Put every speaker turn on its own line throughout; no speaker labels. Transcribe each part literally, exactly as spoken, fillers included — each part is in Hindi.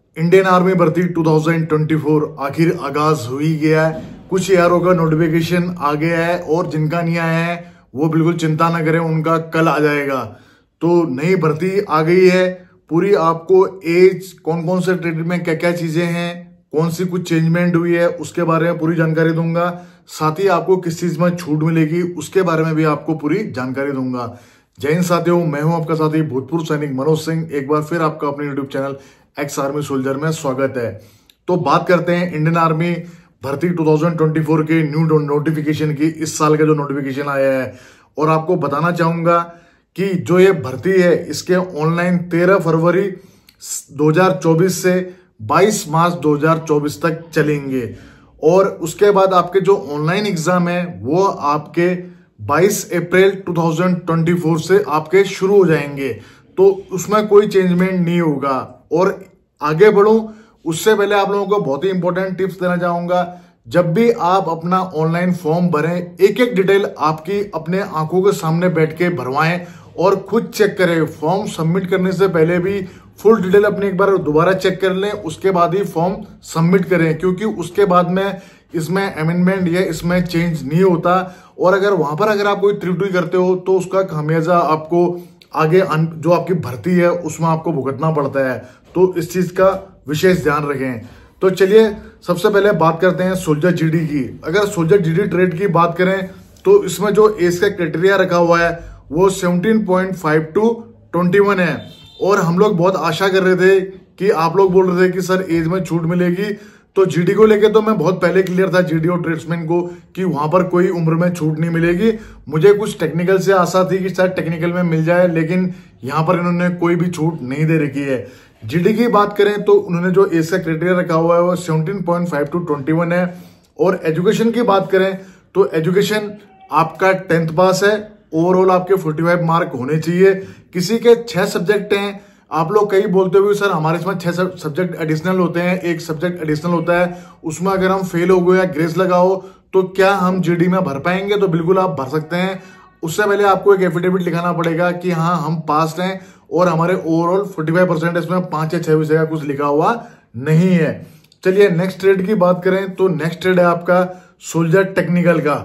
इंडियन आर्मी भर्ती दो हज़ार चौबीस आखिर आगाज हो ही गया है। कुछ यारों का नोटिफिकेशन आ गया है और जिनका नहीं आया है वो बिल्कुल चिंता ना करें, उनका कल आ जाएगा। तो नई भर्ती आ गई है, पूरी आपको एज, कौन कौन से ट्रेड में क्या क्या चीजें हैं, कौन सी कुछ चेंजमेंट हुई है उसके बारे में पूरी जानकारी दूंगा। साथ ही आपको किस चीज में छूट मिलेगी उसके बारे में भी आपको पूरी जानकारी दूंगा। जय हिंद साथियों, मैं हूं आपका साथी भूतपूर्व सैनिक मनोज सिंह। एक बार फिर आपका अपने YouTube channel ex army soldier में स्वागत है। तो बात करते हैं इंडियन आर्मी भर्ती दो हज़ार चौबीस के न्यू नोटिफिकेशन की। इस साल का जो नोटिफिकेशन आया है, और आपको बताना चाहूंगा कि जो ये भर्ती है इसके ऑनलाइन तेरह फरवरी दो हज़ार चौबीस से बाईस मार्च दो हज़ार चौबीस तक चलेंगे, और उसके बाद आपके जो ऑनलाइन एग्जाम है वो आपके बाईस अप्रैल दो हज़ार चौबीस से आपके शुरू हो जाएंगे। तो उसमें कोई चेंजमेंट नहीं होगा। और आगे बढ़ूं उससे पहले आप लोगों को बहुत ही इंपॉर्टेंट टिप्स देना चाहूंगा। जब भी आप अपना ऑनलाइन फॉर्म भरें, एक एक डिटेल आपकी अपने आंखों के सामने बैठ के भरवाएं और खुद चेक करें। फॉर्म सबमिट करने से पहले भी फुल डिटेल अपनी एक बार दोबारा चेक कर लें, उसके बाद ही फॉर्म सबमिट करें, क्योंकि उसके बाद में इसमें अमेंडमेंट या इसमें चेंज नहीं होता। और अगर वहां पर अगर आप कोई त्रुटि करते हो तो उसका खामियाजा आपको आगे जो आपकी भर्ती है उसमें आपको भुगतना पड़ता है। तो इस चीज का विशेष ध्यान रखें। तो चलिए सबसे पहले बात करते हैं सोल्जर जीडी की। अगर सोल्जर जीडी ट्रेड की बात करें तो इसमें जो एज का क्राइटेरिया रखा हुआ है वो सत्रह पॉइंट फाइव टू इक्कीस है। और हम लोग बहुत आशा कर रहे थे कि आप लोग बोल रहे थे कि सर एज में छूट मिलेगी। तो जीडी को लेके तो मैं बहुत पहले क्लियर था, जीडी और ट्रेड्समैन को, कि वहां पर कोई उम्र में छूट नहीं मिलेगी। मुझे कुछ टेक्निकल से आशा थी कि शायद टेक्निकल में मिल जाए, लेकिन यहां पर इन्होंने कोई भी छूट नहीं दे रखी है। जीडी की बात करें तो उन्होंने जो एज का क्राइटेरिया रखा हुआ है वो सत्रह पॉइंट फाइव टू इक्कीस है। और एजुकेशन की बात करें तो एजुकेशन आपका टेंथ पास है, ओवरऑल आपके पैंतालीस मार्क होने चाहिए। किसी के छह सब्जेक्ट हैं, आप लोग कई बोलते हुए सर हमारे इसमें छह सब्जेक्ट एडिशनल होते हैं, एक सब्जेक्ट एडिशनल होता है, उसमें अगर हम फेल हो गए या ग्रेस लगाओ तो क्या हम जीडी में भर पाएंगे? तो बिल्कुल आप भर सकते हैं। उससे पहले आपको एक एफिडेविट लिखाना पड़ेगा कि हाँ हम पास हैं और हमारे ओवरऑल पैंतालीस परसेंट इसमें पांच या छह विषय का कुछ लिखा हुआ नहीं है। चलिए नेक्स्ट ट्रेड की बात करें तो नेक्स्ट ट्रेड है आपका सोल्जर टेक्निकल का।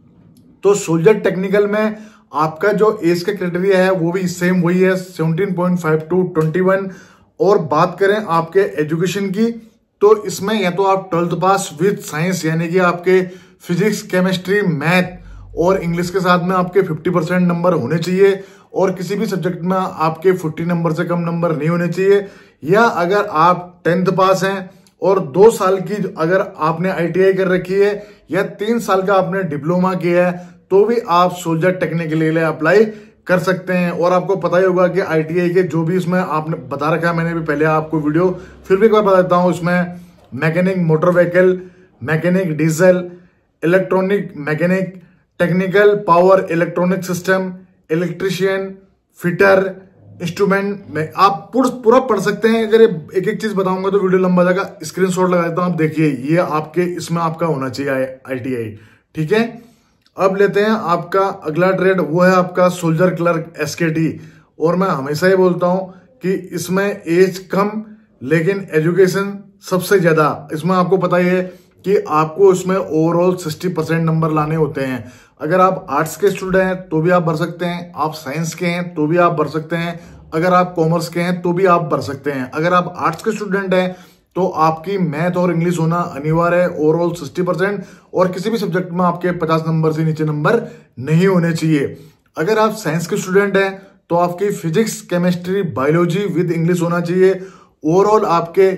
तो सोल्जर टेक्निकल में आपका जो एज का क्राइटेरिया है वो भी सेम वही है, सत्रह पॉइंट फाइव टू इक्कीस। और बात करें आपके एजुकेशन की तो इसमें या तो आप ट्वेल्थ पास विद साइंस, यानी कि आपके फिजिक्स, केमिस्ट्री, मैथ और इंग्लिश के साथ में आपके पचास परसेंट नंबर होने चाहिए, और किसी भी सब्जेक्ट में आपके चालीस नंबर से कम नंबर नहीं होने चाहिए। या अगर आप टेंथ पास हैं और दो साल की अगर आपने आईटीआई कर रखी है या तीन साल का आपने डिप्लोमा किया है तो भी आप सोल्जर टेक्निकल के लिए अप्लाई कर सकते हैं। और आपको पता ही होगा कि आईटीआई के जो भी इसमें आपने बता रखा है, मैंने भी पहले आपको वीडियो फिर भी एक बार बता देता हूं। इसमें mechanic motor vehicle, mechanic diesel, electronic mechanic, technical power electronic system, electrician, fitter, instrument में आप पूरा पढ़ सकते हैं। अगर एक एक चीज बताऊंगा तो वीडियो लंबा जाएगा, स्क्रीनशॉट लगा देता हूं। आप देखिए ये आपके इसमें आपका होना चाहिए आईटीआई, ठीक है। अब लेते हैं आपका अगला ट्रेड, वो है आपका सोल्जर क्लर्क एसकेटी। और मैं हमेशा ही बोलता हूं कि इसमें एज कम लेकिन एजुकेशन सबसे ज्यादा। इसमें आपको पता ही है कि आपको इसमें ओवरऑल साठ परसेंट नंबर लाने होते हैं। अगर आप आर्ट्स के स्टूडेंट हैं तो भी आप भर सकते हैं, आप साइंस के हैं तो भी आप भर सकते हैं, अगर आप कॉमर्स के हैं तो भी आप भर सकते हैं। अगर आप आर्ट्स के स्टूडेंट हैं तो आपकी मैथ और इंग्लिश होना अनिवार्य है, ओवरऑल साठ परसेंट, और किसी भी सब्जेक्ट में आपके पचास नंबर से नीचे नंबर नहीं होने चाहिए। अगर आप साइंस के स्टूडेंट हैं तो आपकी physics, chemistry, biology with English होना चाहिए। ओवरऑल आपके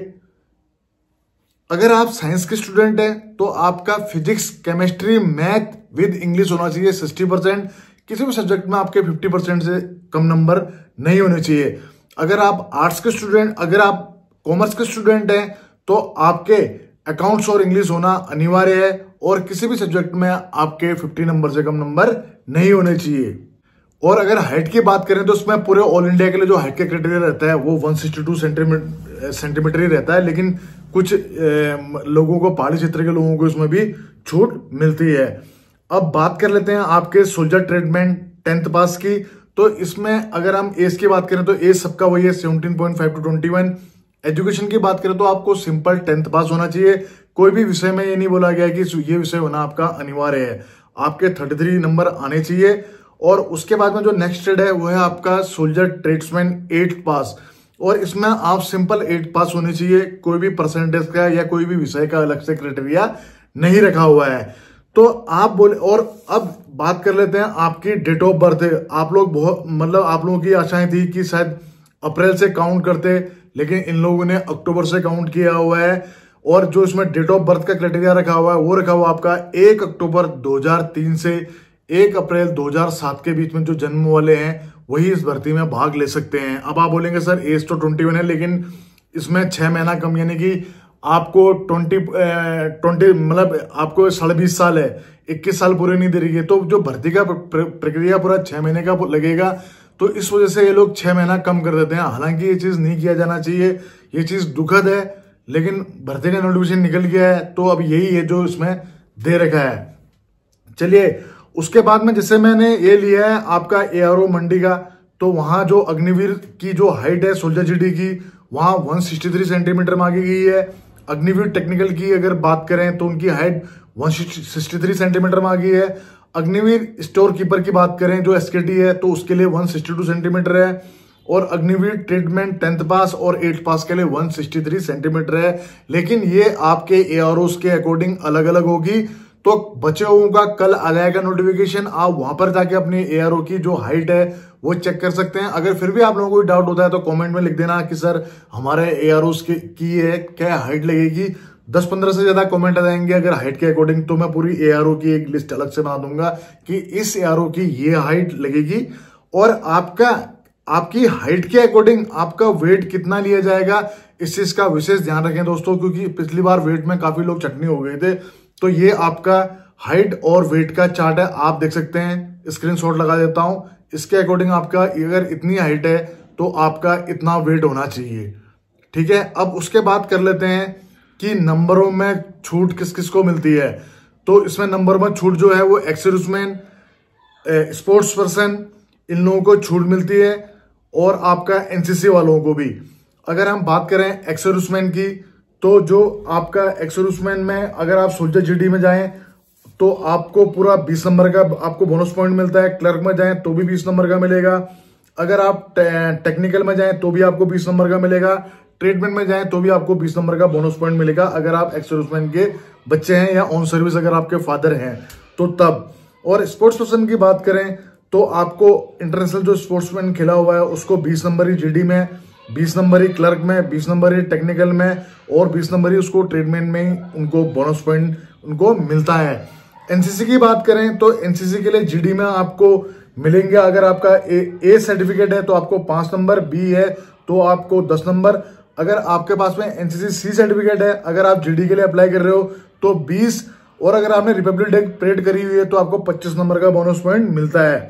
अगर आप साइंस के स्टूडेंट हैं तो आपका physics, chemistry, math with English होना चाहिए साठ परसेंट। किसी भी सब्जेक्ट में आपके पचास परसेंट से कम नंबर नहीं होने चाहिए। अगर आप आर्ट्स के स्टूडेंट अगर आप कॉमर्स के स्टूडेंट हैं तो आपके अकाउंट्स और इंग्लिश होना अनिवार्य है, और किसी भी सब्जेक्ट में आपके पचास नंबर से कम नंबर नहीं होने चाहिए। और अगर हाइट की बात करें तो उसमें पूरे ऑल इंडिया के लिए जो हाइट का क्राइटेरिया रहता है वो एक सौ बासठ सेंटीमीटर सेंटीमीटर ही रहता है, लेकिन कुछ ए, लोगों को, पहाड़ी क्षेत्र के लोगों को इसमें भी छूट मिलती है। अब बात कर लेते हैं आपके सोल्जर ट्रेडमैन टेंथ पास की। तो इसमें अगर हम एज की बात करें तो एज सबका वही है, सत्रह पॉइंट फाइव टू इक्कीस। एजुकेशन की बात करें तो आपको सिंपल टेंथ पास होना चाहिए। कोई भी विषय में ये नहीं बोला गया कि ये विषय होना आपका अनिवार्य है, आपके थर्टी थ्री नंबर आने चाहिए। और उसके बाद में जो नेक्स्ट ट्रेड है वो है आपका सोल्जर ट्रेड्समैन एट पास, और इसमें आप सिंपल एट पास होने चाहिए। कोई भी परसेंटेज का या कोई भी विषय का अलग से क्राइटेरिया नहीं रखा हुआ है। तो आप बोले, और अब बात कर लेते हैं आपकी डेट ऑफ बर्थ। आप लोग बहुत मतलब आप लोगों की आशाएं थी कि शायद अप्रैल से काउंट करते, लेकिन इन लोगों ने अक्टूबर से काउंट किया हुआ है। और जो इसमें डेट ऑफ बर्थ का क्राइटेरिया रखा हुआ है वो रखा हुआ आपका एक अक्टूबर दो हज़ार तीन से एक अप्रैल दो हज़ार सात के बीच में जो जन्म वाले हैं वही इस भर्ती में भाग ले सकते हैं। अब आप बोलेंगे सर एज तो ट्वेंटी वन है, लेकिन इसमें छह महीना कम, यानी कि आपको ट्वेंटी ट्वेंटी मतलब आपको साढ़े बीस साल है, इक्कीस साल पूरे नहीं दे रही है। तो जो भर्ती का प्रक्रिया पूरा छह महीने का लगेगा, तो इस वजह से ये लोग छह महीना कम कर देते हैं। हालांकि ये चीज नहीं किया जाना चाहिए, ये चीज दुखद है, लेकिन भर्ती का नोटिफिकेशन निकल गया है तो अब यही है जो इसमें दे रखा है। चलिए उसके बाद में जैसे मैंने ये लिया है आपका एआरओ मंडी का, तो वहां जो अग्निवीर की जो हाइट है सोल्जर जीडी की वहां एक सौ तिरसठ सेंटीमीटर मांगी गई है। अग्निवीर टेक्निकल की अगर बात करें तो उनकी हाइट एक सौ तिरसठ सेंटीमीटर मांगी है। अग्निवीर स्टोर कीपर की बात करें जो एसकेटी है तो उसके लिए एक सौ बासठ सेंटीमीटर है, और अग्निवीर ट्रीटमेंट टेंथ पास और एट पास के लिए एक सौ तिरसठ सेंटीमीटर है। लेकिन ये आपके एआरओस के अकॉर्डिंग अलग अलग होगी। तो बचे हुओं का कल आ जाएगा नोटिफिकेशन, आप वहां पर जाके अपनी एआरओ की जो हाइट है वो चेक कर सकते हैं। अगर फिर भी आप लोगों को डाउट होता है तो कमेंट में लिख देना कि सर हमारे एआरओस की, की है क्या हाइट लगेगी। दस पंद्रह से ज्यादा कमेंट आ जाएंगे अगर हाइट के अकॉर्डिंग, तो मैं पूरी एआरओ की एक लिस्ट अलग से बना दूंगा कि इस एआरओ की ये हाइट लगेगी। और आपका आपकी हाइट के अकॉर्डिंग आपका वेट कितना लिया जाएगा, इस चीज का विशेष ध्यान रखें दोस्तों, क्योंकि पिछली बार वेट में काफी लोग चटनी हो गए थे। तो ये आपका हाइट और वेट का चार्ट है, आप देख सकते हैं, स्क्रीनशॉट लगा देता हूं। इसके अकॉर्डिंग आपका अगर इतनी हाइट है तो आपका इतना वेट होना चाहिए, ठीक है। अब उसके बाद कर लेते हैं कि नंबरों में छूट किस किस को मिलती है। तो इसमें नंबर में छूट जो है वो एक्स-सर्विसमैन, स्पोर्ट्स पर्सन, इन लोगों को छूट मिलती है, और आपका एनसीसी वालों को भी। अगर हम बात करें एक्स-सर्विसमैन की, तो जो आपका एक्स-सर्विसमैन में अगर आप सोल्जर जीडी में जाएं तो आपको पूरा बीस नंबर का आपको बोनस पॉइंट मिलता है। क्लर्क में जाएं तो भी बीस नंबर का मिलेगा। अगर आप टेक्निकल में जाएं तो भी आपको बीस नंबर का मिलेगा। ट्रीटमेंट में जाएं तो भी आपको बीस नंबर का बोनस पॉइंट मिलेगा अगर आप एक्स-सर्विसमैन के बच्चे हैं या ऑन सर्विस अगर आपके फादर हैं तो तब। और स्पोर्ट्स पर्सन की बात करें तो आपको इंटरनेशनल जो स्पोर्ट्समैन खेला हुआ है उसको बीस नंबर ही जीडी में, बीस नंबर ही क्लर्क में, बीस नंबर ही टेक्निकल में, और बीस नंबर ही उसको ट्रीटमेंट में ही उनको बोनस पॉइंट उनको मिलता है। एनसीसी की बात करें तो एनसीसी के लिए जीडी में आपको मिलेंगे, अगर आपका ए, ए सर्टिफिकेट है तो आपको पांच नंबर, बी है तो आपको दस नंबर। अगर आपके पास में एनसीसी सी सर्टिफिकेट है, अगर आप जीडी के लिए अप्लाई कर रहे हो तो बीस, और अगर आपने रिपब्लिक डे परेड करी हुई है तो आपको पच्चीस नंबर का बोनस पॉइंट मिलता है।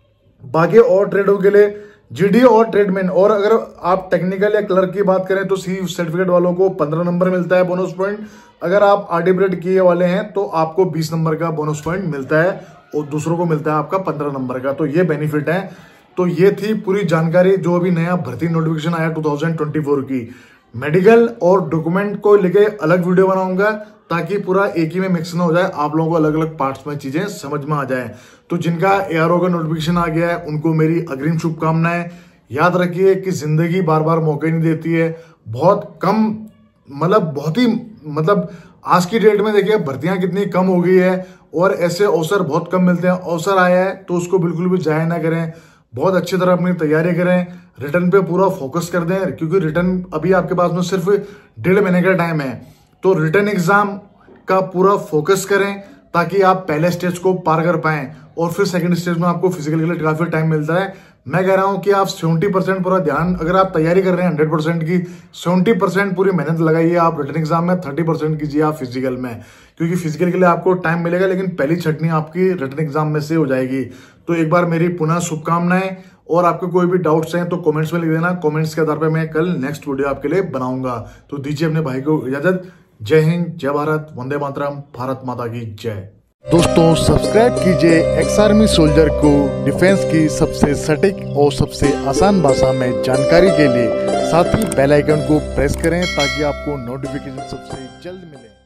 बाकी और ट्रेडों के लिए जीडी और ट्रेडमैन, और अगर आप टेक्निकल या क्लर्क की बात करें तो सी सर्टिफिकेट वालों को पंद्रह नंबर मिलता है बोनस पॉइंट। अगर आप आरडी परेड किए वाले हैं तो आपको बीस नंबर का बोनस पॉइंट मिलता है, और दूसरों को मिलता है आपका पंद्रह नंबर का। तो ये बेनिफिट है। तो ये थी पूरी जानकारी जो अभी नया भर्ती नोटिफिकेशन आया दो हज़ार चौबीस की। मेडिकल और डॉक्यूमेंट को लेके अलग वीडियो बनाऊंगा ताकि पूरा एक ही में मिक्स ना हो जाए, आप लोगों को अलग अलग पार्ट्स में चीजें समझ में आ जाए। तो जिनका एआरओ का नोटिफिकेशन आ गया है उनको मेरी अग्रिम शुभकामनाएं। याद रखिए कि जिंदगी बार बार मौके नहीं देती है, बहुत कम मतलब बहुत ही मतलब आज की डेट में देखिए भर्तियां कितनी कम हो गई है, और ऐसे अवसर बहुत कम मिलते हैं। अवसर आया है तो उसको बिल्कुल भी जाया ना करें, बहुत अच्छी तरह अपनी तैयारी करें, रिटर्न पे पूरा फोकस कर दें, क्योंकि रिटर्न अभी आपके पास में सिर्फ डेढ़ महीने का टाइम है। तो रिटर्न एग्जाम का पूरा फोकस करें ताकि आप पहले स्टेज को पार कर पाएं, और फिर सेकंड स्टेज में आपको फिजिकल के लिए काफी टाइम मिलता है। मैं कह रहा हूं कि आप सत्तर परसेंट पूरा ध्यान, अगर आप तैयारी कर रहे हैं हंड्रेड परसेंट की, सत्तर परसेंट पूरी मेहनत लगाइए आप रिटर्न एग्जाम में, तीस परसेंट कीजिए आप फिजिकल में, क्योंकि फिजिकल के लिए आपको टाइम मिलेगा लेकिन पहली छटनी आपकी रिटर्न एग्जाम में से हो जाएगी। तो एक बार मेरी पुनः शुभकामनाएं, और आपके कोई भी डाउट्स हैं तो कमेंट्स में लिख देना। कमेंट्स के आधार पर मैं कल नेक्स्ट वीडियो आपके लिए बनाऊंगा। तो दीजिए अपने भाई को इजाजत। जय हिंद, जय भारत, वंदे मातरम, भारत माता की जय।
दोस्तों सब्सक्राइब कीजिए एक्स आर्मी सोल्जर को डिफेंस की सबसे सटीक और सबसे आसान भाषा में जानकारी के लिए। साथ ही बेल आइकन को प्रेस करें ताकि आपको नोटिफिकेशन सबसे जल्द मिले।